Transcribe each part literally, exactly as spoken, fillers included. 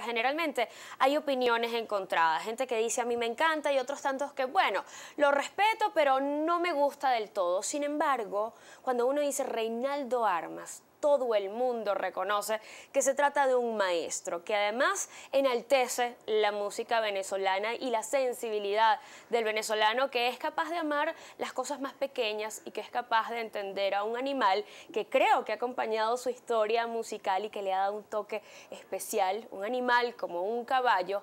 generalmente hay opiniones encontradas, gente que dice a mí me encanta y otros tantos que, bueno, lo respeto, pero no me gusta del todo. Sin embargo, cuando uno dice Reynaldo Armas, todo el mundo reconoce que se trata de un maestro, que además enaltece la música venezolana y la sensibilidad del venezolano, que es capaz de amar las cosas más pequeñas y que es capaz de entender a un animal que creo que ha acompañado su historia musical y que le ha dado un toque especial, un animal como un caballo,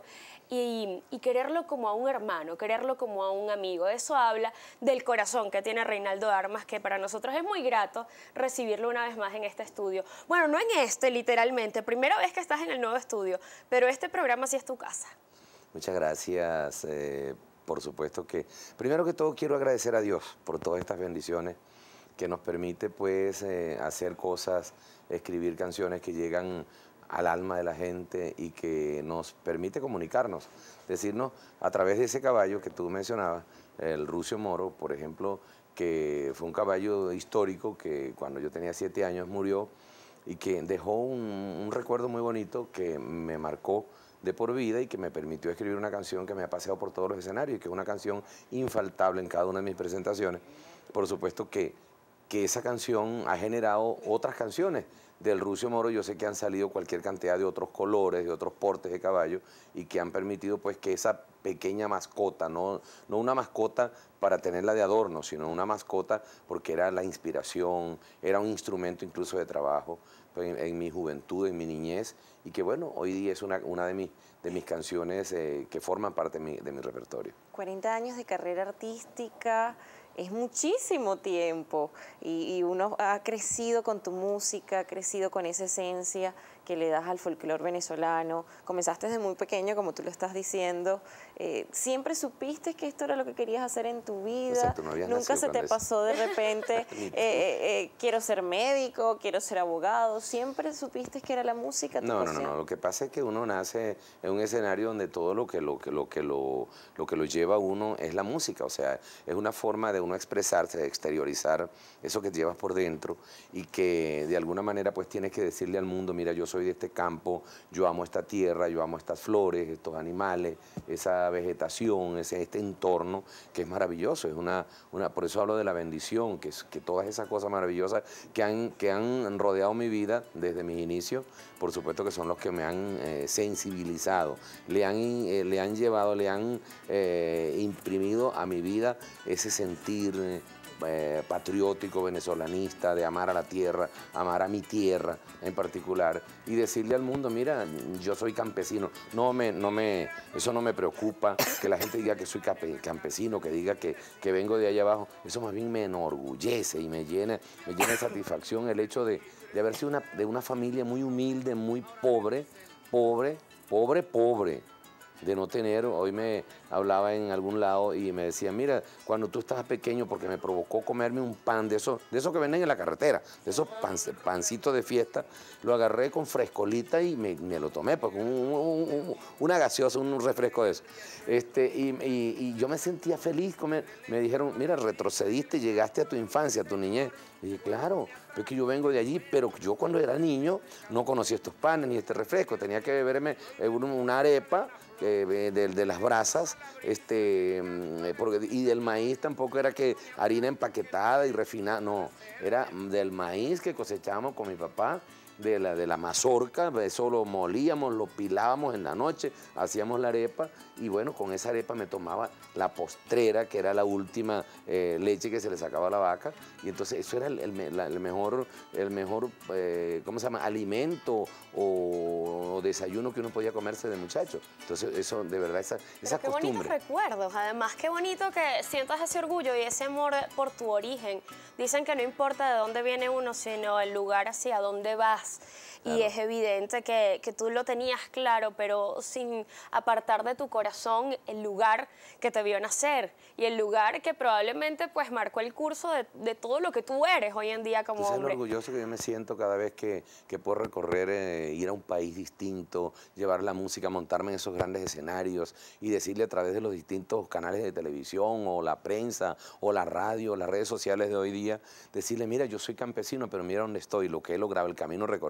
y, y quererlo como a un hermano, quererlo como a un amigo. Eso habla del corazón que tiene Reynaldo Armas, que para nosotros es muy grato recibirlo una vez más en este estudio. Bueno, no en este, literalmente, primera vez que estás en el nuevo estudio, pero este programa sí es tu casa. Muchas gracias. Eh, por supuesto que, primero que todo, quiero agradecer a Dios por todas estas bendiciones que nos permite, pues, eh, hacer cosas, escribir canciones que llegan al alma de la gente y que nos permite comunicarnos, decirnos a través de ese caballo que tú mencionabas, el Rucio Moro, por ejemplo, que fue un caballo histórico que cuando yo tenía siete años murió y que dejó un, un recuerdo muy bonito que me marcó de por vida y que me permitió escribir una canción que me ha paseado por todos los escenarios y que es una canción infaltable en cada una de mis presentaciones. Por supuesto que, que esa canción ha generado otras canciones del Rucio Moro. Yo sé que han salido cualquier cantidad de otros colores, de otros portes de caballo y que han permitido, pues, que esa pequeña mascota, no, no una mascota para tenerla de adorno, sino una mascota porque era la inspiración, era un instrumento incluso de trabajo, pues, en, en mi juventud, en mi niñez, y que bueno, hoy día es una, una de, mis, de mis canciones eh, que forman parte de mi, de mi repertorio. cuarenta años de carrera artística es muchísimo tiempo y, y uno ha crecido con tu música, ha crecido con esa esencia que le das al folclore venezolano. Comenzaste desde muy pequeño, como tú lo estás diciendo. Eh, ¿Siempre supiste que esto era lo que querías hacer en tu vida? Exacto, no ¿Nunca se te eso. pasó de repente, eh, eh, eh, quiero ser médico, quiero ser abogado? ¿Siempre supiste que era la música tu No, no, pasión? no, no. Lo que pasa es que uno nace en un escenario donde todo lo que lo, que, lo, que lo, lo que lo lleva a uno es la música. O sea, es una forma de uno expresarse, de exteriorizar eso que llevas por dentro y que de alguna manera pues tienes que decirle al mundo, mira, yo soy de este campo, yo amo esta tierra, yo amo estas flores, estos animales, esa vegetación, ese, este entorno que es maravilloso. Es una, una, por eso hablo de la bendición, que, es, que todas esas cosas maravillosas que han, que han rodeado mi vida desde mis inicios, por supuesto que son los que me han eh, sensibilizado, le han, eh, le han llevado, le han eh, imprimido a mi vida ese sentir eh, Eh, patriótico, venezolanista, de amar a la tierra, amar a mi tierra en particular y decirle al mundo, mira, yo soy campesino, no me, no me, eso no me preocupa, que la gente diga que soy campesino, que diga que, que vengo de allá abajo, eso más bien me enorgullece y me llena, me llena de satisfacción el hecho de, de haber sido una, de una familia muy humilde, muy pobre, pobre, pobre, pobre, de no tener. Hoy me hablaba en algún lado y me decía, mira, cuando tú estabas pequeño, porque me provocó comerme un pan de esos, de esos que venden en la carretera, de esos pan, pancitos de fiesta, lo agarré con frescolita y me, me lo tomé, porque un, un, un, una gaseosa, un refresco de eso. Este, y, y, y yo me sentía feliz comer. Me dijeron, mira, retrocediste, llegaste a tu infancia, a tu niñez. Y dije, claro, es que yo vengo de allí, pero yo cuando era niño no conocía estos panes ni este refresco, tenía que beberme una arepa eh, de, de las brasas, este, porque, y del maíz tampoco era que harina empaquetada y refinada, no, era del maíz que cosechábamos con mi papá, de la, de la mazorca, eso lo molíamos, lo pilábamos en la noche, hacíamos la arepa y bueno, con esa arepa me tomaba la postrera, que era la última eh, leche que se le sacaba a la vaca, y entonces eso era el, el, el mejor, el mejor eh, ¿cómo se llama?, alimento o, o desayuno que uno podía comerse de muchacho. Entonces eso, de verdad, esa, esa qué costumbre. Qué bonitos recuerdos, además, qué bonito que sientas ese orgullo y ese amor por tu origen. Dicen que no importa de dónde viene uno, sino el lugar hacia dónde vas. Claro. Y es evidente que, que tú lo tenías claro, pero sin apartar de tu corazón el lugar que te vio nacer y el lugar que probablemente pues marcó el curso de, de todo lo que tú eres hoy en día como hombre. hombre. Es lo orgulloso que yo me siento cada vez que, que puedo recorrer, eh, ir a un país distinto, llevar la música, montarme en esos grandes escenarios y decirle a través de los distintos canales de televisión o la prensa o la radio, las redes sociales de hoy día, decirle, mira, yo soy campesino, pero mira dónde estoy, lo que he logrado, el camino recorrido.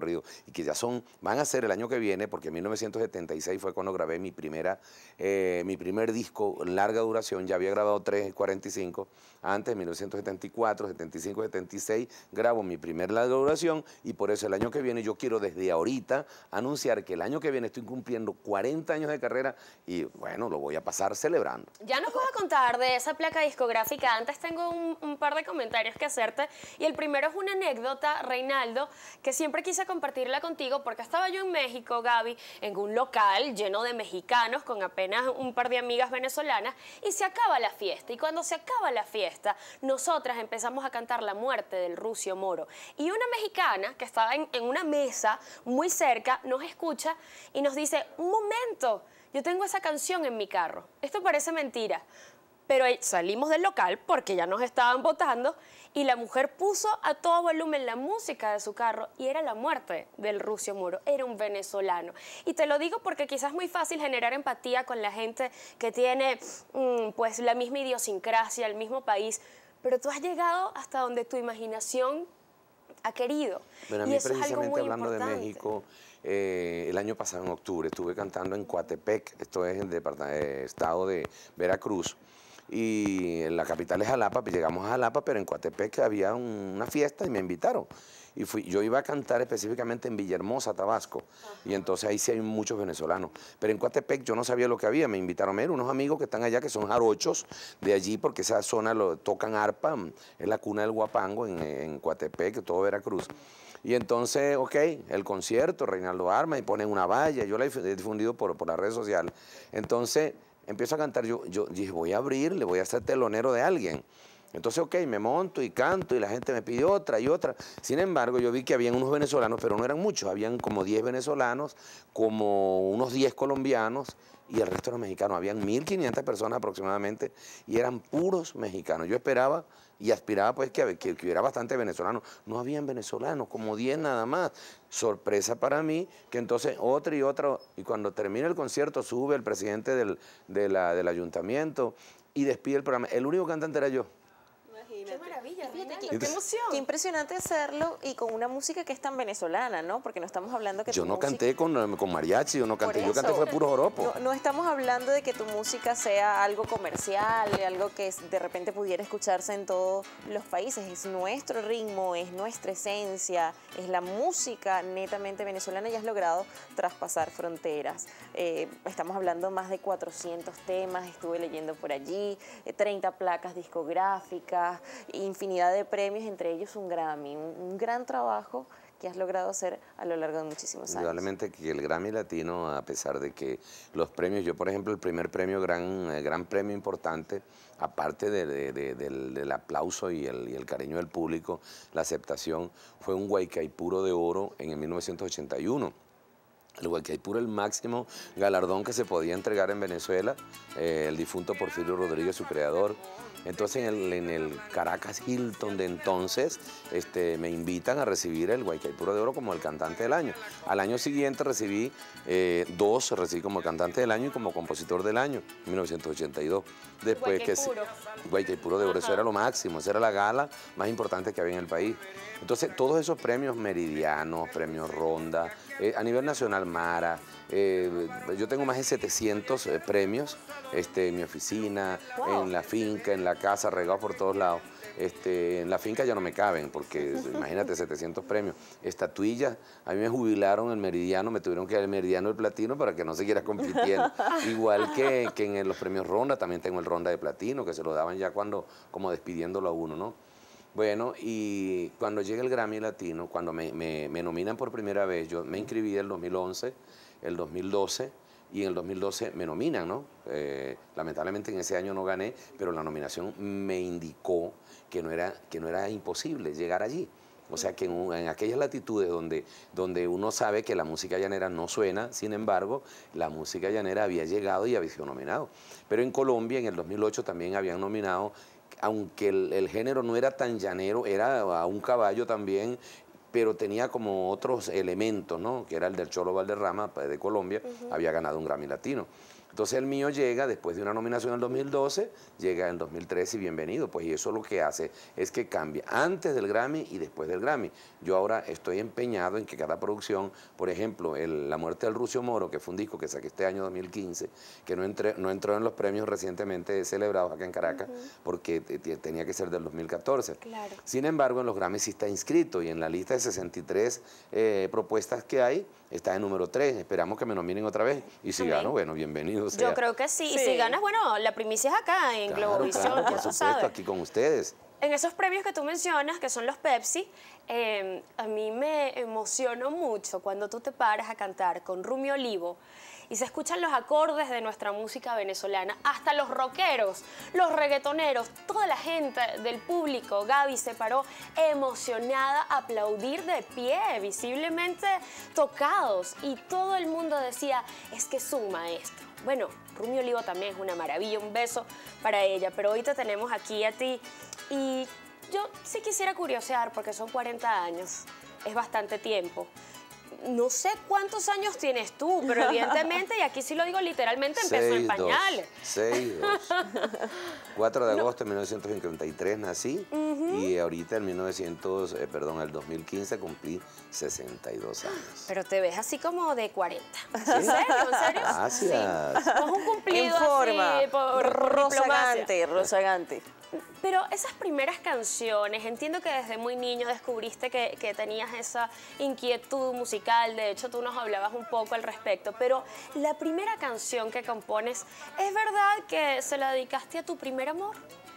y que ya son, van a ser el año que viene, porque en mil novecientos setenta y seis fue cuando grabé mi, primera, eh, mi primer disco larga duración, ya había grabado tres, cuarenta y cinco, antes, en mil novecientos setenta y cuatro, setenta y cinco, setenta y seis, grabo mi primer larga duración y por eso el año que viene yo quiero desde ahorita anunciar que el año que viene estoy cumpliendo cuarenta años de carrera y bueno, lo voy a pasar celebrando. Ya nos vas a contar de esa placa discográfica. Antes tengo un, un par de comentarios que hacerte y el primero es una anécdota, Reinaldo, que siempre quise compartirla contigo porque estaba yo en México, Gaby, en un local lleno de mexicanos con apenas un par de amigas venezolanas y se acaba la fiesta y cuando se acaba la fiesta nosotras empezamos a cantar La muerte del Rucio Moro y una mexicana que estaba en, en una mesa muy cerca nos escucha y nos dice, un momento, yo tengo esa canción en mi carro. Esto parece mentira, pero salimos del local porque ya nos estaban votando y la mujer puso a todo volumen la música de su carro y era La muerte del Rucio Moro, era un venezolano. Y te lo digo porque quizás es muy fácil generar empatía con la gente que tiene mmm, pues la misma idiosincrasia, el mismo país, pero tú has llegado hasta donde tu imaginación ha querido. Bueno, a mí precisamente hablando importante. de México, eh, el año pasado en octubre estuve cantando en Coatepec, esto es en el eh, estado de Veracruz, y en la capital es Jalapa, llegamos a Jalapa, pero en Coatepec había un, una fiesta y me invitaron. Y fui, yo iba a cantar específicamente en Villahermosa, Tabasco, ajá, y entonces ahí sí hay muchos venezolanos. Pero en Coatepec yo no sabía lo que había, me invitaron a ver unos amigos que están allá, que son jarochos de allí, porque esa zona lo tocan arpa, es la cuna del guapango en, en Coatepec, todo Veracruz. Y entonces, ok, el concierto, Reinaldo Armas, y ponen una valla, yo la he difundido por, por las redes sociales. Entonces empiezo a cantar, yo, yo dije, voy a abrir, le voy a hacer telonero de alguien. Entonces, ok, me monto y canto y la gente me pide otra y otra. Sin embargo, yo vi que habían unos venezolanos, pero no eran muchos. Habían como diez venezolanos, como unos diez colombianos y el resto eran mexicanos. Habían mil quinientas personas aproximadamente y eran puros mexicanos. Yo esperaba y aspiraba pues que, que, que hubiera bastante venezolanos. No habían venezolanos, como diez nada más. Sorpresa para mí que entonces otra y otra. Y cuando termina el concierto sube el presidente del, de la, del ayuntamiento y despide el programa. El único cantante era yo. Qué maravilla, fíjate, qué, qué, qué emoción. Qué impresionante hacerlo y con una música que es tan venezolana, ¿no? Porque no estamos hablando que Yo tu no música... canté con, con mariachi, yo no canté, yo canté fue puro joropo. No, no estamos hablando de que tu música sea algo comercial, algo que de repente pudiera escucharse en todos los países. Es nuestro ritmo, es nuestra esencia, es la música netamente venezolana y has logrado traspasar fronteras. Eh, estamos hablando más de cuatrocientos temas, estuve leyendo por allí, eh, treinta placas discográficas, infinidad de premios, entre ellos un Grammy, un, un gran trabajo que has logrado hacer a lo largo de muchísimos años. Indudablemente que el Grammy Latino, a pesar de que los premios, yo por ejemplo el primer premio, gran, el gran premio importante, aparte de, de, de, del, del aplauso y el, y el cariño del público, la aceptación, fue un Guaycaipuro de Oro en el mil novecientos ochenta y uno. El Guaycaipuro, el máximo galardón que se podía entregar en Venezuela, eh, el difunto Porfirio Rodríguez, su creador. Entonces en el, en el Caracas Hilton de entonces este, me invitan a recibir el Guaycaipuro de Oro como el cantante del año. Al año siguiente recibí eh, dos, recibí como cantante del año y como compositor del año, en mil novecientos ochenta y dos. Después Guaycaipuro. que Guaycaipuro de Oro, eso era lo máximo, esa era la gala más importante que había en el país. Entonces todos esos premios Meridianos, premios Ronda, eh, a nivel nacional Mara, eh, yo tengo más de setecientos eh, premios este, en mi oficina, wow, en la finca, en la casa, regados por todos lados. Este, en la finca ya no me caben, porque imagínate, setecientos premios. Estatuillas, a mí me jubilaron el Meridiano, me tuvieron que dar el Meridiano y el Platino para que no siguiera compitiendo. Igual que, que en los premios Ronda, también tengo el Ronda de Platino, que se lo daban ya cuando, como despidiéndolo a uno, ¿no? Bueno, y cuando llega el Grammy Latino, cuando me, me, me nominan por primera vez, yo me inscribí el dos mil once, el dos mil doce, y en el dos mil doce me nominan, ¿no? Eh, lamentablemente en ese año no gané, pero la nominación me indicó que no era, que no era imposible llegar allí. O sea que en, en aquellas latitudes donde, donde uno sabe que la música llanera no suena, sin embargo, la música llanera había llegado y había sido nominado. Pero en Colombia, en el dos mil ocho, también habían nominado, aunque el, el género no era tan llanero, era a un caballo también, pero tenía como otros elementos, ¿no? Que era el del Cholo Valderrama, de Colombia, uh-huh, había ganado un Grammy Latino. Entonces el mío llega después de una nominación en el dos mil doce, llega en dos mil trece y bienvenido. Pues y eso lo que hace es que cambia antes del Grammy y después del Grammy. Yo ahora estoy empeñado en que cada producción, por ejemplo, el, La muerte del Rucio Moro, que fue un disco que saqué este año dos mil quince, que no, entré, no entró en los premios recientemente celebrados acá en Caracas, uh-huh. porque tenía que ser del dos mil catorce. Claro. Sin embargo, en los Grammy sí está inscrito y en la lista de sesenta y tres eh, propuestas que hay, está en número tres. Esperamos que me nominen otra vez. Y si gano, bueno, bienvenido sea. Yo creo que sí. sí. Y si ganas, bueno, la primicia es acá, en claro, Globovisión, claro, ya por tú supuesto, sabes. aquí con ustedes. En esos premios que tú mencionas, que son los Pepsi, eh, a mí me emocionó mucho cuando tú te paras a cantar con Rumi Olivo y se escuchan los acordes de nuestra música venezolana, hasta los rockeros, los reggaetoneros, toda la gente del público. Gaby se paró emocionada a aplaudir de pie, visiblemente tocados, y todo el mundo decía, es que es un maestro. Bueno, Rumi Olivo también es una maravilla, un beso para ella, pero hoy te tenemos aquí a ti y yo sí quisiera curiosear porque son cuarenta años, es bastante tiempo. No sé cuántos años tienes tú, pero evidentemente, y aquí sí lo digo literalmente, empezó en pañales. seis dos. cuatro de agosto de mil novecientos cincuenta y tres nací, uh-huh. y ahorita en mil novecientos, eh, perdón, el dos mil quince cumplí sesenta y dos años. Pero te ves así como de cuarenta. ¿En serio? ¿En serio? Gracias. Sí. No es un cumplido en forma, así por, por rozagante, rozagante. Pero esas primeras canciones, entiendo que desde muy niño descubriste que, que tenías esa inquietud musical, de hecho tú nos hablabas un poco al respecto, pero la primera canción que compones, ¿es verdad que se la dedicaste a tu primer amor?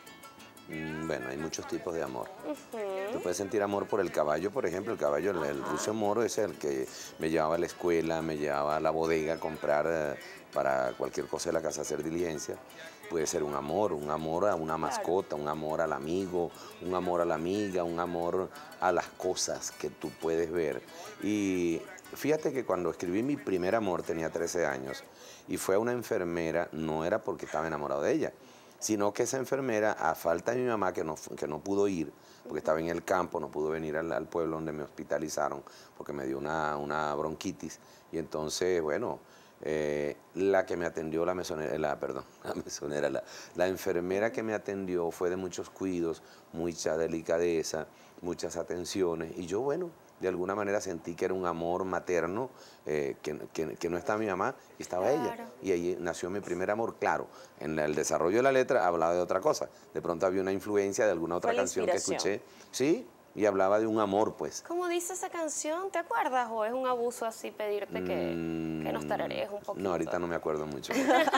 Mm, bueno, hay muchos tipos de amor. Uh-huh. Tú puedes sentir amor por el caballo, por ejemplo, el caballo, el, el Rucio Moro es el que me llevaba a la escuela, me llevaba a la bodega a comprar eh, para cualquier cosa de la casa, hacer diligencia. Puede ser un amor, un amor a una mascota, un amor al amigo, un amor a la amiga, un amor a las cosas que tú puedes ver. Y fíjate que cuando escribí mi primer amor tenía trece años y fue a una enfermera, no era porque estaba enamorado de ella, sino que esa enfermera, a falta de mi mamá que no, que no pudo ir, porque estaba en el campo, no pudo venir al, al pueblo donde me hospitalizaron porque me dio una, una bronquitis, y entonces, bueno, Eh, la que me atendió, la mesonera, la, perdón, la mesonera, la, la enfermera que me atendió fue de muchos cuidos, mucha delicadeza, muchas atenciones, y yo, bueno, de alguna manera sentí que era un amor materno, eh, que, que, que no estaba mi mamá y estaba claro. ella, y ahí nació mi primer amor. Claro, en el desarrollo de la letra hablaba de otra cosa, de pronto había una influencia de alguna otra canción que escuché, sí, y hablaba de un amor, pues. ¿Cómo dice esa canción? ¿Te acuerdas? ¿O es un abuso así pedirte que, mm, que nos tararees un poquito? No, ahorita no me acuerdo mucho.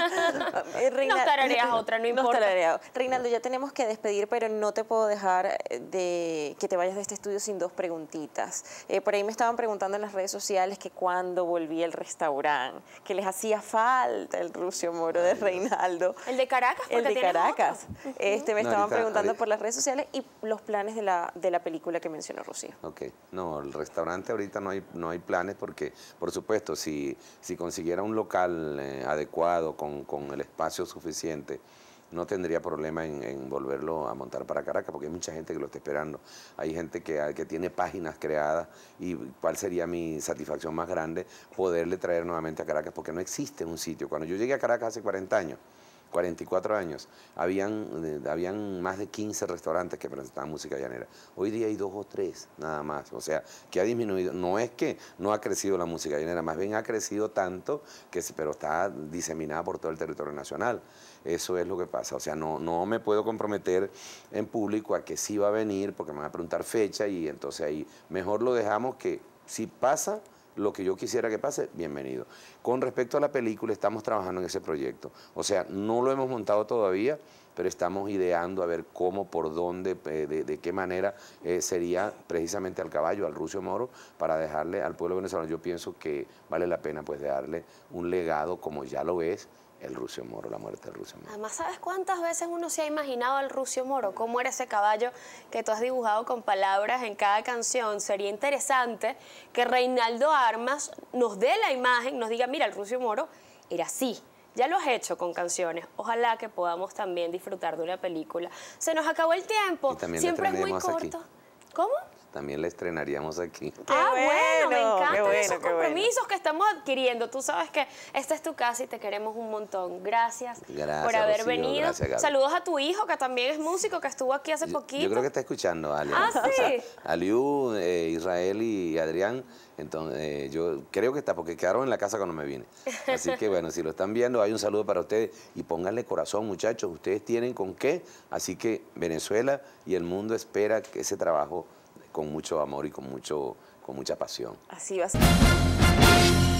Reina, nos tarareas otra, no importa. Nos Reinaldo, ya tenemos que despedir, pero no te puedo dejar de que te vayas de este estudio sin dos preguntitas. Eh, por ahí me estaban preguntando en las redes sociales que cuándo volvía el restaurante, que les hacía falta el Rucio Moro de Reinaldo. El de Caracas, porque El de Caracas. Uh-huh. Este, me no, estaban ahorita, preguntando ahorita. por las redes sociales y los planes de la, de la película que mencionó Rocío. Ok, no, el restaurante ahorita no hay, no hay planes porque, por supuesto, si, si consiguiera un local eh, adecuado, con, con el espacio suficiente, no tendría problema en, en volverlo a montar para Caracas, porque hay mucha gente que lo está esperando. Hay gente que, que tiene páginas creadas, y cuál sería mi satisfacción más grande, poderle traer nuevamente a Caracas, porque no existe un sitio. Cuando yo llegué a Caracas hace cuarenta años, cuarenta y cuatro años, habían, eh, habían más de quince restaurantes que presentaban música llanera. Hoy día hay dos o tres, nada más. O sea, que ha disminuido. No es que no ha crecido la música llanera, más bien ha crecido tanto, que, pero está diseminada por todo el territorio nacional. Eso es lo que pasa. O sea, no, no me puedo comprometer en público a que sí va a venir, porque me van a preguntar fecha, y entonces ahí mejor lo dejamos que si pasa lo que yo quisiera que pase, bienvenido. Con respecto a la película, estamos trabajando en ese proyecto. O sea, no lo hemos montado todavía, pero estamos ideando a ver cómo, por dónde, eh, de, de qué manera eh, sería precisamente al caballo, al Rucio Moro, para dejarle al pueblo venezolano. Yo pienso que vale la pena pues darle un legado, como ya lo es, el Rucio Moro, la muerte del Rucio Moro. Además, ¿sabes cuántas veces uno se ha imaginado al Rucio Moro? ¿Cómo era ese caballo que tú has dibujado con palabras en cada canción? Sería interesante que Reinaldo Armas nos dé la imagen, nos diga, mira, el Rucio Moro era así. Ya lo has hecho con canciones. Ojalá que podamos también disfrutar de una película. Se nos acabó el tiempo. Siempre es muy corto. Aquí. ¿Cómo? También la estrenaríamos aquí. Ah, bueno, bueno, me encanta. Bueno. esos qué bueno. compromisos que estamos adquiriendo. Tú sabes que esta es tu casa y te queremos un montón. Gracias, Gracias, por haber Rocío, venido. gracias, Gaby. Saludos a tu hijo, que también es músico, que estuvo aquí hace Yo, poquito. yo creo que está escuchando, Ali. Ah, sí. Aliu, eh, Israel y Adrián. Entonces, eh, yo creo que está, porque quedaron en la casa cuando me vine. Así que, bueno, si lo están viendo, hay un saludo para ustedes. Y pónganle corazón, muchachos. Ustedes tienen con qué. Así que Venezuela y el mundo espera que ese trabajo con mucho amor y con, mucho, con mucha pasión. Así va a ser.